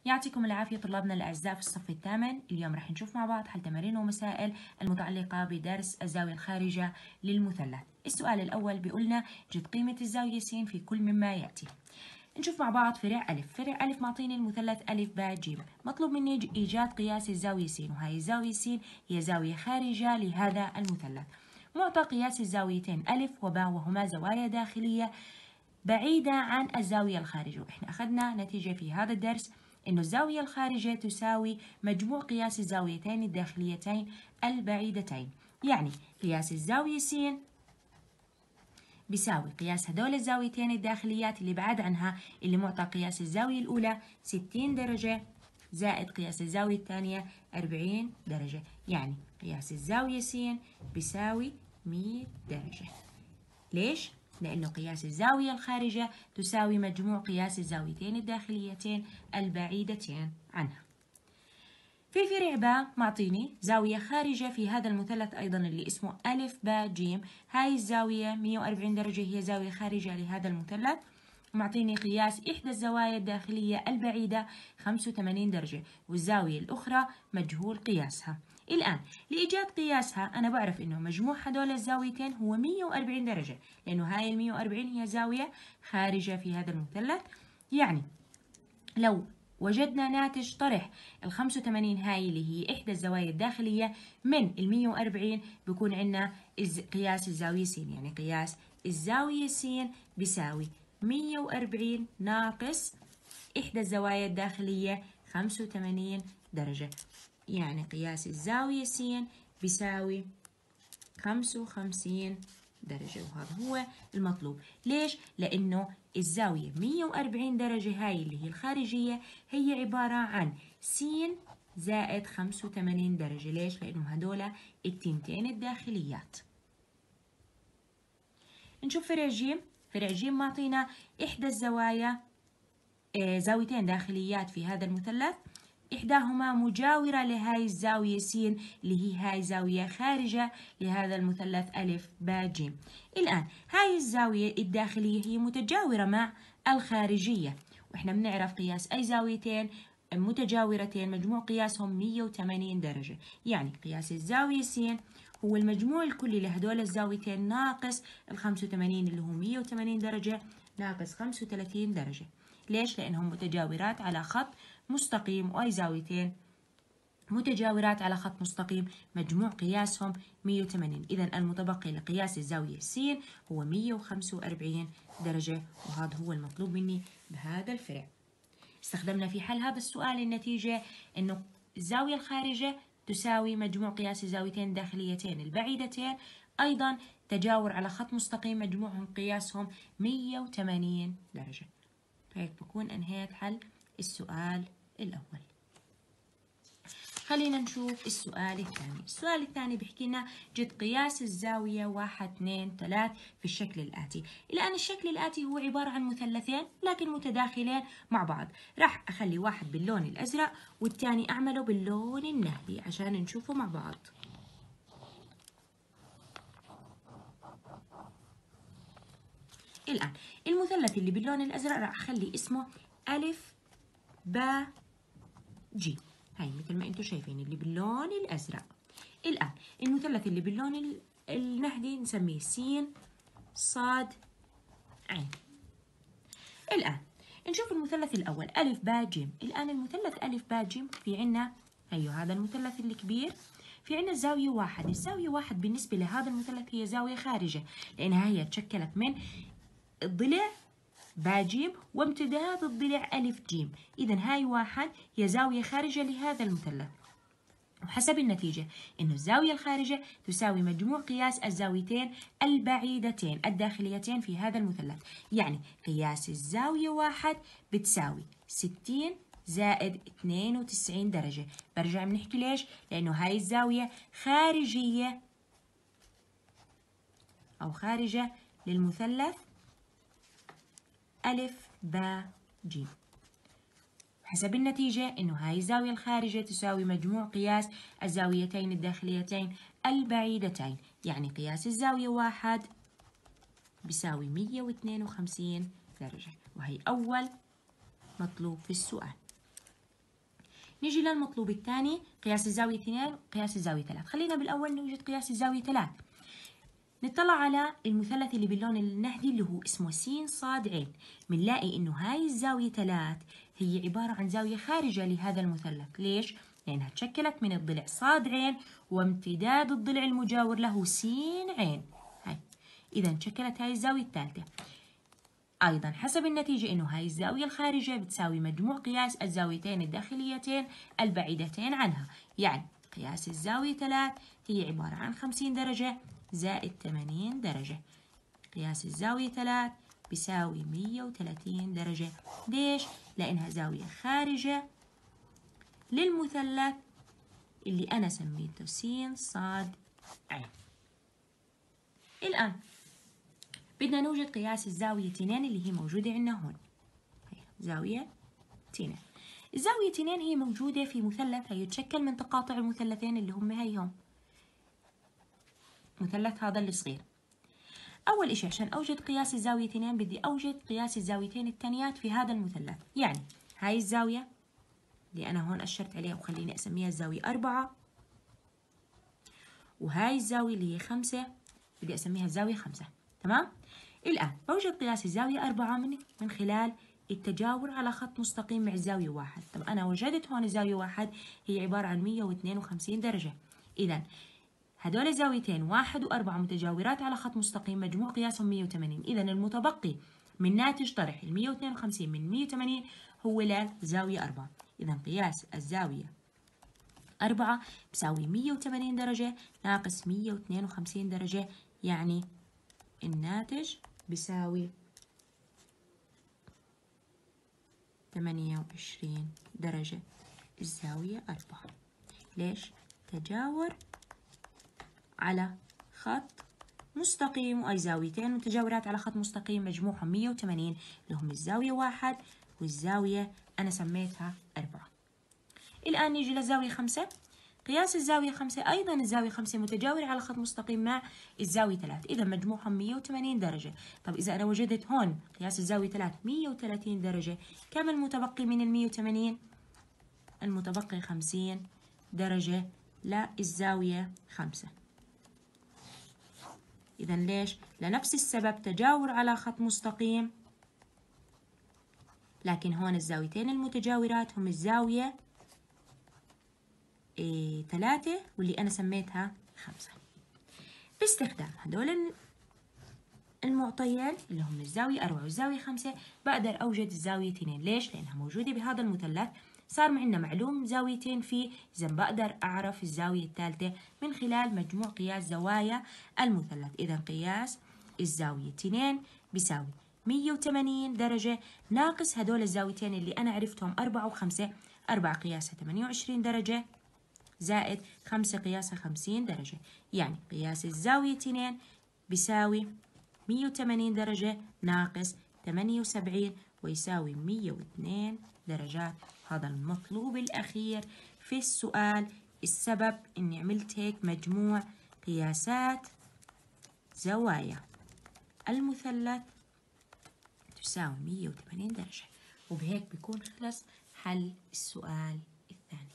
يعطيكم العافية طلابنا الأعزاء في الصف الثامن. اليوم راح نشوف مع بعض حل تمارين ومسائل المتعلقة بدرس الزاوية الخارجة للمثلث. السؤال الأول بيقولنا جد قيمة الزاوية س في كل مما يأتي. نشوف مع بعض فرع ألف. فرع ألف معطيني المثلث ألف باء ج. مطلوب مني إيجاد قياس الزاوية س، وهي الزاوية س هي زاوية خارجة لهذا المثلث. معطى قياس الزاويتين ألف وباء وهما زوايا داخلية بعيدة عن الزاوية الخارجة. وإحنا أخذنا نتيجة في هذا الدرس إنه الزاوية الخارجة تساوي مجموع قياس الزاويتين الداخليتين البعيدتين. يعني قياس الزاوية س بيساوي قياس هدول الزاويتين الداخليات اللي بعد عنها، اللي معطى قياس الزاوية الأولى 60 درجة زائد قياس الزاوية الثانية 40 درجة. يعني قياس الزاوية س بيساوي 100 درجة. ليش؟ لأنه قياس الزاوية الخارجة تساوي مجموع قياس الزاويتين الداخليتين البعيدتين عنها. في فرع باء معطيني زاوية خارجة في هذا المثلث أيضا اللي اسمه ألف باء ج. هاي الزاوية 140 درجة هي زاوية خارجة لهذا المثلث، ومعطيني قياس إحدى الزوايا الداخلية البعيدة 85 درجة، والزاوية الأخرى مجهول قياسها. الآن لإيجاد قياسها أنا بعرف إنه مجموع هدول الزاويتين هو 140 درجة، لأنه هاي ال 140 هي زاوية خارجة في هذا المثلث. يعني لو وجدنا ناتج طرح ال 85 هاي اللي هي إحدى الزوايا الداخلية من ال 140 بكون عندنا قياس الزاوية س. يعني قياس الزاوية س بيساوي 140 ناقص إحدى الزوايا الداخلية 85 درجة. يعني قياس الزاوية س بيساوي 55 درجة، وهذا هو المطلوب. ليش؟ لأنه الزاوية 140 درجة هاي اللي هي الخارجية هي عبارة عن س زائد 85 درجة. ليش؟ لأنه هدول التنتين الداخليات. نشوف فرع ج. فرع ج معطينا إحدى الزوايا زاويتين داخليات في هذا المثلث، إحداهما مجاورة لهاي الزاوية س اللي هي هاي زاوية خارجة لهذا المثلث ألف باء ج. الآن هاي الزاوية الداخلية هي متجاورة مع الخارجية، وإحنا بنعرف قياس أي زاويتين متجاورتين مجموع قياسهم 180 درجة. يعني قياس الزاوية س هو المجموع الكلي لهدول الزاويتين ناقص ال 85 اللي هو 180 درجة ناقص 35 درجة. ليش؟ لأنهم متجاورات على خط مستقيم، وأي زاويتين متجاورات على خط مستقيم مجموع قياسهم 180. إذا المتبقي لقياس الزاوية س هو 145 درجة، وهذا هو المطلوب مني بهذا الفرع. استخدمنا في حل هذا السؤال النتيجة إنه الزاوية الخارجة تساوي مجموع قياس الزاويتين الداخليتين البعيدتين، أيضا تجاور على خط مستقيم مجموعهم قياسهم 180 درجة. هيك بكون أنهيت حل السؤال الأول. خلينا نشوف السؤال الثاني. السؤال الثاني بيحكي لنا جد قياس الزاوية 1 2 3 في الشكل الآتي. الآن الشكل الآتي هو عبارة عن مثلثين لكن متداخلين مع بعض. راح أخلي واحد باللون الأزرق والثاني أعمله باللون النهدي عشان نشوفه مع بعض. الآن المثلث اللي باللون الأزرق راح أخلي اسمه ألف باء ج. هاي مثل ما انتم شايفين اللي باللون الأزرق. الآن المثلث اللي باللون النهدي نسميه س صاد عين. الآن نشوف المثلث الأول ألف باء ج. الآن المثلث ألف باء ج في عنا هذا المثلث الكبير، في عنا الزاوية واحد. الزاوية واحد بالنسبة لهذا المثلث هي زاوية خارجة، لأنها هي تشكلت من الضلع باء ج وامتداد الضلع ألف ج. إذا هاي واحد هي زاوية خارجة لهذا المثلث، وحسب النتيجة إنه الزاوية الخارجة تساوي مجموع قياس الزاويتين البعيدتين الداخليتين في هذا المثلث. يعني قياس الزاوية واحد بتساوي 60 زائد 92 درجة. برجع بنحكي ليش؟ لأنه هاي الزاوية خارجية أو خارجة للمثلث ألف باء ج. حسب النتيجة إنه هاي الزاوية الخارجة تساوي مجموع قياس الزاويتين الداخليتين البعيدتين. يعني قياس الزاوية واحد بيساوي 152 درجة، وهي أول مطلوب في السؤال. نيجي للمطلوب الثاني، قياس الزاوية 2 وقياس الزاوية 3. خلينا بالأول نوجد قياس الزاوية 3. نطلع على المثلث اللي باللون النهدي اللي هو اسمه س ص ع. بنلاقي إنه هاي الزاوية 3 هي عبارة عن زاوية خارجة لهذا المثلث. ليش؟ لأنها تشكلت من الضلع ص ع وامتداد الضلع المجاور له س ع. هاي إذا تشكلت هاي الزاوية الثالثة. أيضا حسب النتيجة إنه هاي الزاوية الخارجة بتساوي مجموع قياس الزاويتين الداخليتين البعيدتين عنها. يعني قياس الزاوية 3 هي عبارة عن 50 درجة زائد 80 درجة. قياس الزاوية 3 بيساوي 130 درجة. ليش؟ لأنها زاوية خارجة للمثلث اللي أنا سميته س ص ع. الآن بدنا نوجد قياس الزاوية 2 اللي هي موجودة عندنا هون. هي زاوية 2. الزاوية 2 هي موجودة في مثلث يتشكل من تقاطع المثلثين اللي هم هيهم. مثلث هذا الصغير. أول إشي عشان أوجد قياس الزاوية 2 بدي أوجد قياس الزاويتين التانيات في هذا المثلث. يعني هاي الزاوية اللي أنا هون أشرت عليها وخليني أسميها الزاوية 4، وهاي الزاوية اللي هي 5 بدي أسميها الزاوية 5. تمام؟ الآن بوجد قياس الزاوية 4 من خلال التجاور على خط مستقيم مع الزاوية 1. طب أنا وجدت هون الزاوية 1 هي عبارة عن 152 درجة. إذا هدول الزاويتين 1 و4 متجاورات على خط مستقيم مجموع قياسهم 180. إذا المتبقي من ناتج طرح ال 152 من 180 هو للزاوية 4. إذا قياس الزاوية 4 بساوي 180 درجة ناقص 152 درجة، يعني الناتج بيساوي 28 درجة الزاوية 4. ليش؟ تجاور على خط مستقيم وأي زاويتين متجاورات على خط مستقيم مجموعهم 180 اللي هم الزاوية 1 والزاوية أنا سميتها 4. الآن نيجي للزاوية 5. قياس الزاوية 5 أيضا الزاوية 5 متجاورة على خط مستقيم مع الزاوية 3، إذا مجموعهم 180 درجة. طب إذا أنا وجدت هون قياس الزاوية 3 130 درجة، كم المتبقي من ال 180؟ المتبقي 50 درجة للزاوية 5. إذا ليش؟ لنفس السبب تجاور على خط مستقيم، لكن هون الزاويتين المتجاورات هم الزاوية 3 واللي أنا سميتها 5. باستخدام هدول المعطيين اللي هم الزاوية 4 والزاوية 5 بقدر أوجد الزاوية 2. ليش؟ لأنها موجودة بهذا المثلث. صار معنا معلوم زاويتين فيه، إذا بقدر أعرف الزاوية الثالثة من خلال مجموع قياس زوايا المثلث. إذا قياس الزاوية 2 بيساوي 180 درجة ناقص هدول الزاويتين اللي أنا عرفتهم 4 و5. 4 قياسها 28 درجة زائد 5 قياسها 50 درجة، يعني قياس الزاوية 2 بيساوي 180 درجة ناقص 78 ويساوي 102 درجات. هذا المطلوب الأخير في السؤال. السبب إني عملت هيك مجموع قياسات زوايا المثلث تساوي 180 درجة، وبهيك بيكون خلص حل السؤال الثاني.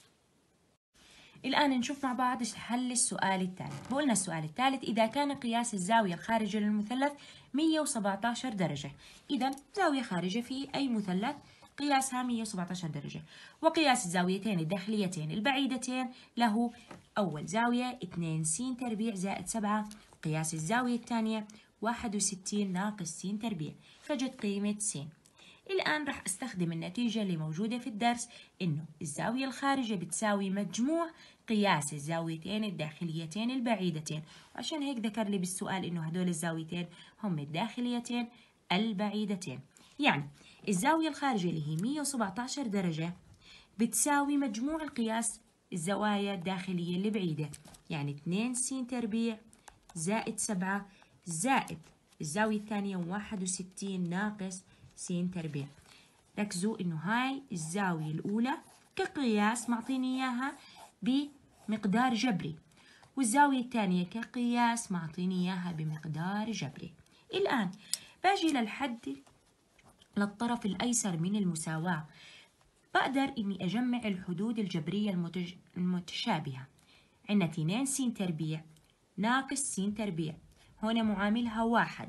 الآن نشوف مع بعض حل السؤال الثالث. بقولنا السؤال الثالث إذا كان قياس الزاوية الخارجة للمثلث 117 درجة. إذا زاوية خارجة في أي مثلث قياسها 117 درجة، وقياس الزاويتين الداخليتين البعيدتين له أول زاوية 2 س تربيع زائد 7، قياس الزاوية الثانية 61 ناقص س تربيع، فجد قيمة س. الآن راح أستخدم النتيجة اللي موجودة في الدرس إنه الزاوية الخارجة بتساوي مجموع قياس الزاويتين الداخليتين البعيدتين، وعشان هيك ذكر لي بالسؤال إنه هدول الزاويتين هم الداخليتين البعيدتين. يعني الزاوية الخارجة اللي هي 117 درجة بتساوي مجموع القياس الزوايا الداخلية اللي بعيدة، يعني 2 س تربيع زائد 7 زائد الزاوية الثانية 61 ناقص س تربيع. ركزوا إنه هاي الزاوية الأولى كقياس معطيني إياها بمقدار جبري، والزاوية الثانية كقياس معطيني إياها بمقدار جبري. الآن باجي للحد للطرف الأيسر من المساواة. بقدر إني أجمع الحدود الجبرية المتشابهة. عندنا 2 س تربيع ناقص س تربيع، هون معاملها 1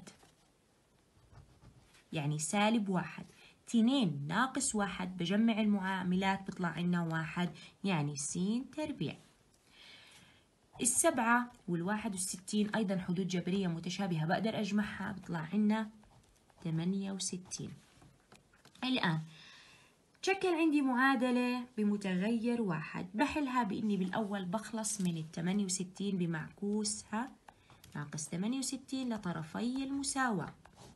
يعني -1. 2 ناقص 1 بجمع المعاملات بطلع عنا 1 يعني س تربيع. 7 وال61 أيضا حدود جبرية متشابهة، بقدر أجمعها بطلع عنا 68. الآن تشكل عندي معادلة بمتغير 1، بحلها بإني بالأول بخلص من 68 بمعكوسها ناقص 68 لطرفي المساواة.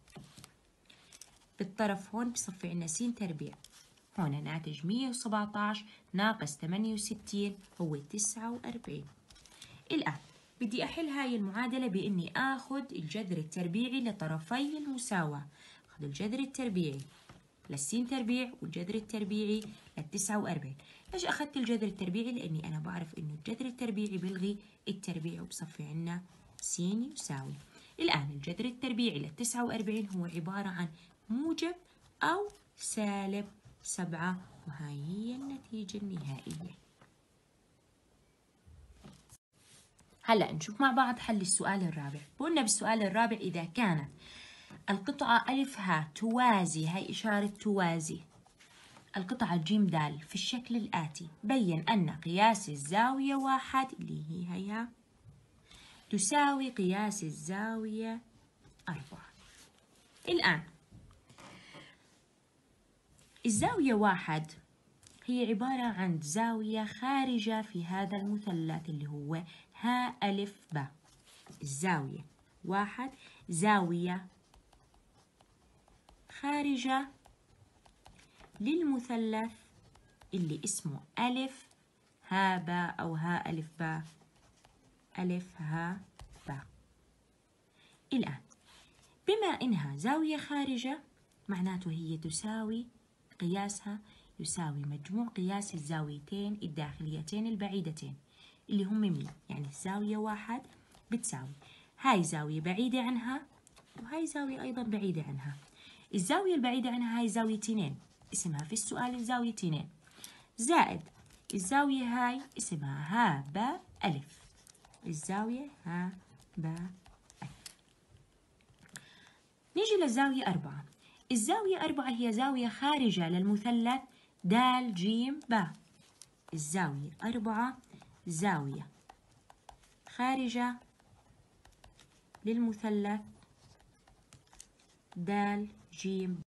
بالطرف هون بصفي عنا س تربيع، هون ناتج 117 ناقص 68 هو 49. الآن بدي أحل هاي المعادلة بإني آخذ الجذر التربيعي لطرفي المساواة. أخذ الجذر التربيعي للسين تربيع والجذر التربيعي لل49. ليش أخذت الجذر التربيعي؟ لأني أنا بعرف إنه الجذر التربيعي بلغي التربيع وبصفي عنا س يساوي. الآن الجذر التربيعي لل49 هو عبارة عن موجب أو سالب 7، وهاي هي النتيجة النهائية. هلأ نشوف مع بعض حل السؤال الرابع. قلنا بالسؤال الرابع إذا كانت القطعة ألف ها توازي، هاي إشارة توازي، القطعة ج د في الشكل الآتي: بين أن قياس الزاوية 1 اللي هي هيها تساوي قياس الزاوية 4. الآن الزاوية 1 هي عبارة عن زاوية خارجة في هذا المثلث اللي هو ها ألف ب. الزاوية 1 زاوية خارجة للمثلث اللي اسمه ألف ها با أو ها ألف با، ألف ها با. الآن بما إنها زاوية خارجة معناته هي تساوي قياسها يساوي مجموع قياس الزاويتين الداخليتين البعيدتين اللي هم مين؟ يعني الزاوية 1 بتساوي هاي زاوية بعيدة عنها وهاي زاوية أيضا بعيدة عنها. الزاوية البعيدة عنها هاي زاوية 2 اسمها في السؤال الزاوية 2، زائد الزاوية هاي اسمها ها با ألف، الزاوية ها با ألف. نيجي للزاوية 4. الزاوية 4 هي زاوية خارجة للمثلث د ج ب. الزاوية 4 زاوية خارجة للمثلث د ج